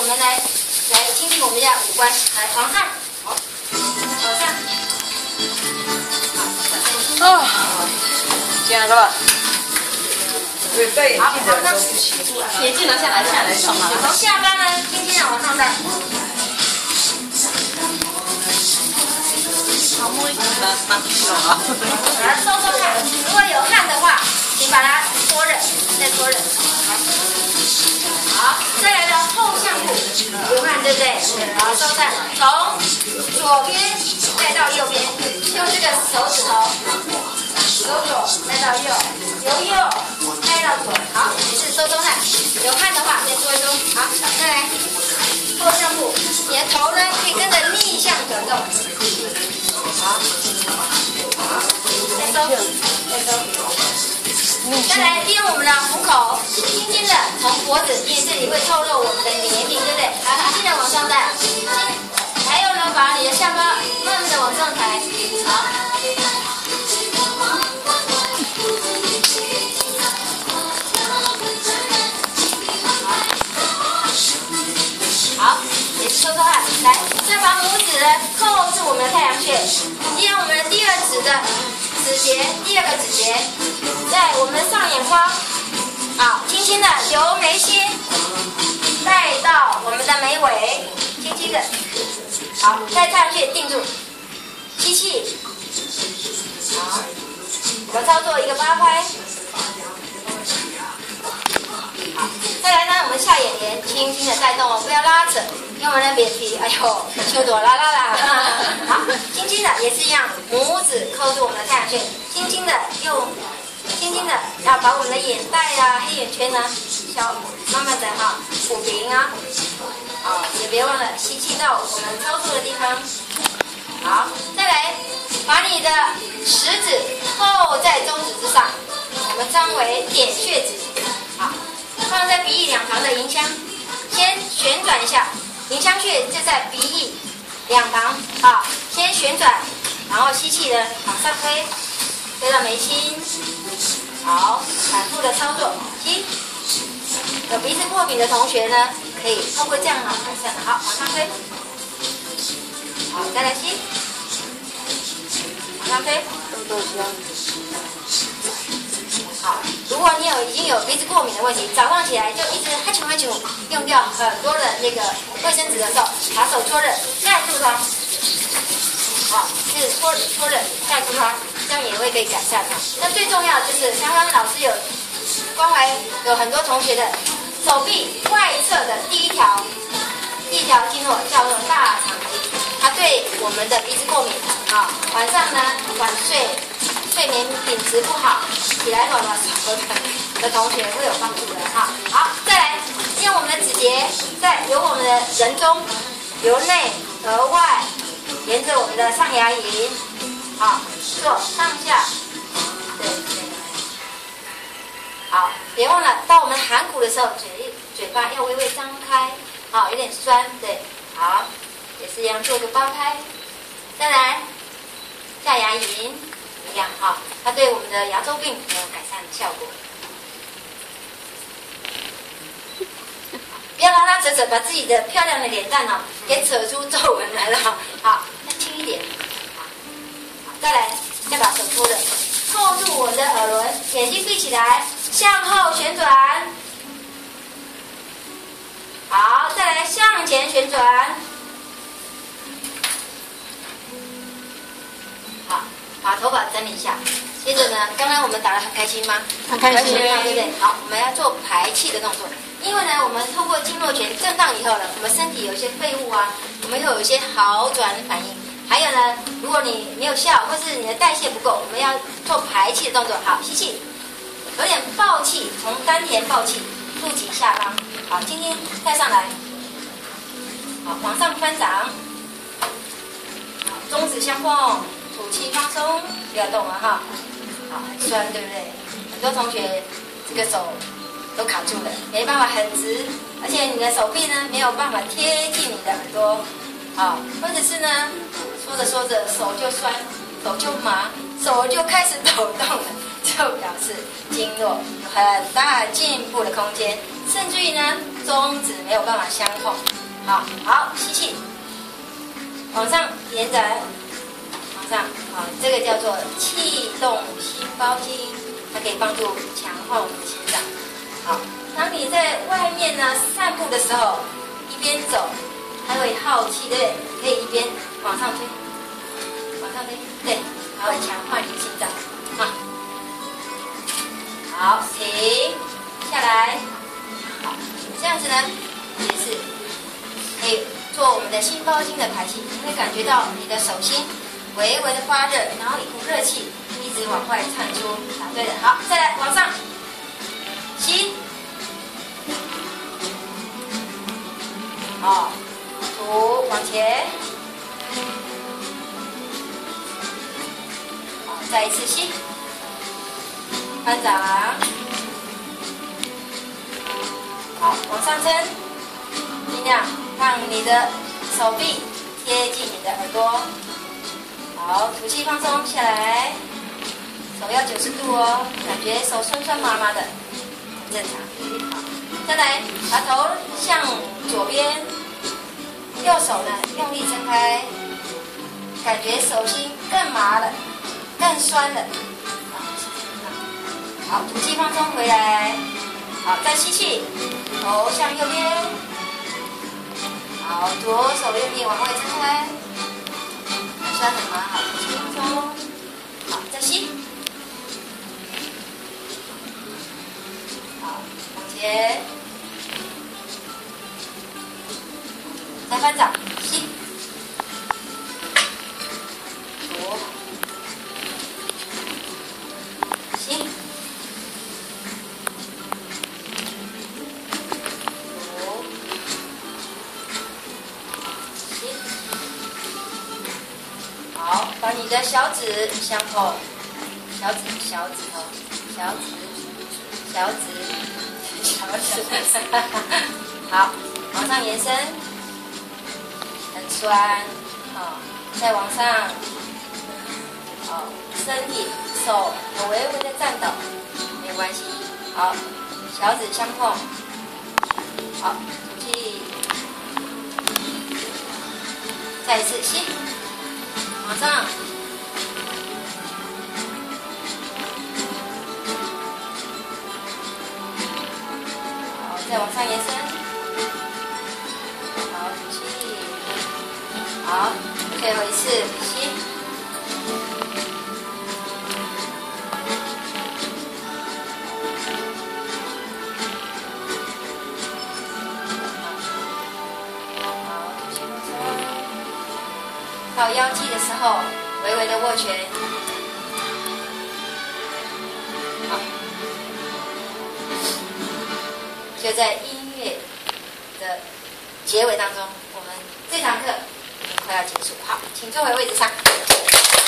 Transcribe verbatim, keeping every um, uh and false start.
们来来亲近我们家五官，来往上，好，往上， 啊，这样是吧？对对， 好，往上， 眼镜拿下来，下来，上嘛。 从下巴呢，轻轻的往上带。 好，摸一下，拿拿手啊。 把它收收看，如果有汗的话，请把它搓热，再搓热。好，再来到后项部，有汗对不对？好，收看，从左边带到右边，用这个手指头，由左带到右，由右带到左。好，也是收收汗，有汗的话再搓一搓。好，再来后项部，你的头呢可以跟着逆向转动。好，好，再收，再收。再来利用我们的虎口，轻轻的从脖子，因为这里会透露我们的年龄，对不对？好，轻轻的往上带，还有呢，把你的下巴慢慢的往上抬，好。好，也是收收汗，来，再把拇指呢扣住我们的太阳穴，利用我们的第二指的指节，第二个指节，在我们的上眼眶，好，轻轻的由眉心带到我们的眉尾，轻轻的，好，在太阳穴定住，吸气，好，我们操作一个八拍。好，再来呢，我们下眼帘轻轻的带动哦，不要拉扯，因为我们的脸皮，哎呦，秋朵拉拉啦。好，轻轻的也是一样，拇指扣住我们的太阳穴，轻轻的用，轻轻的要把我们的眼袋啊、黑眼圈呢，消，慢慢的哈抚平啊。好，也别忘了吸气到我们操作的地方。好，再来把你的食指扣在中指之上，我们称为点穴指。好。放在鼻翼两旁的迎香，先旋转一下，迎香穴就在鼻翼两旁，好，先旋转，然后吸气呢往上推，推到眉心，好，反复的操作，吸。有鼻子过敏的同学呢，可以透过这样哈，这样好，往上推，好，再来吸，往上推，动作香。好，如果你有已经有鼻子过敏的问题，早上起来就一直哈啾哈啾，用掉很多的那个卫生纸的时候，把手搓热，盖住它。好，是搓搓热，盖住它，这样也会可以改善它。那最重要的就是刚刚老师有关怀，有很多同学的手臂外侧的第一条第一条经络叫做大肠经，它对我们的鼻子过敏啊，晚上呢晚睡。睡眠品质不好，起来软软手的的同学会有帮助的哈。好，再来用我们的指节，在由我们的人中由内而外，沿着我们的上牙龈，好做上下，对对。好，别忘了到我们含苦的时候，嘴嘴巴要微微张开，好，有点酸，对，好，也是一样做个八拍。再来下牙龈。一样哈，它对我们的牙周病有改善的效果。不要拉拉扯扯，把自己的漂亮的脸蛋哦，给扯出皱纹来了。好，再轻一点。好，再来，再把手搓的扣住我们的耳轮，眼睛闭起来，向后旋转。好，再来向前旋转。好。把头发整理一下，接着呢，刚刚我们打得很开心吗？ 很开心， 对不对？好，我们要做排气的动作，因为呢，我们透过经络拳震荡以后呢，我们身体有一些废物啊，我们又有一些好转的反应。还有呢，如果你没有效，或是你的代谢不够，我们要做排气的动作。好，吸气，有点爆气，从丹田爆气，肚脐下方，好，轻轻带上来，好，往上翻掌，好，中指相碰。吐气放松，不要动了哈。好，很酸，对不对？很多同学这个手都卡住了，没办法很直，而且你的手臂呢没有办法贴近你的耳朵，好，或者是呢说着说着手就酸，手就麻，手就开始抖动了，就表示经络有很大进步的空间，甚至于呢中指没有办法相碰。 好，好，吸气，往上延展，往上，好，这个叫做气动心包经，它可以帮助强化我们的心脏。好，当你在外面呢散步的时候，一边走，它会耗气，对不对？可以一边往上推，往上推，对，它会强化你的心脏。好，好，停下来，好，这样子呢，也是可以做我们的心包经的排气。你会感觉到你的手心微微的发热，然后一股热气一直往外窜出。答对的，好，再来往上吸。好，吐往前，好，再一次吸，翻掌，好，往上撑，尽量让你的手臂贴近你的耳朵，好，吐气放松下来，手要九十度哦，感觉手酸酸麻麻的，很正常。好，再来，把头向左边，右手呢用力撑开，感觉手心更麻了，更酸了。好，吐气放松回来。好，再吸气，头向右边。好，左手用力往外撑开，很酸很麻。好，吐气放松。好，再吸。好，往前。再翻掌，吸，左，吸，左，吸。好，把你的小指相碰，小指、小指头、小指、小指、小指，好，往上延伸。酸，好、哦，再往上，好、哦，身体手有微微的颤抖，没有关系，好，小指相碰，好，吐气，再一次吸，往上，好，再往上延伸。好，最后一次吸，好，吐气放松。到腰际的时候，微微的握拳。好，就在音乐的结尾当中，我们这堂课快要结束，好，请坐回位置上。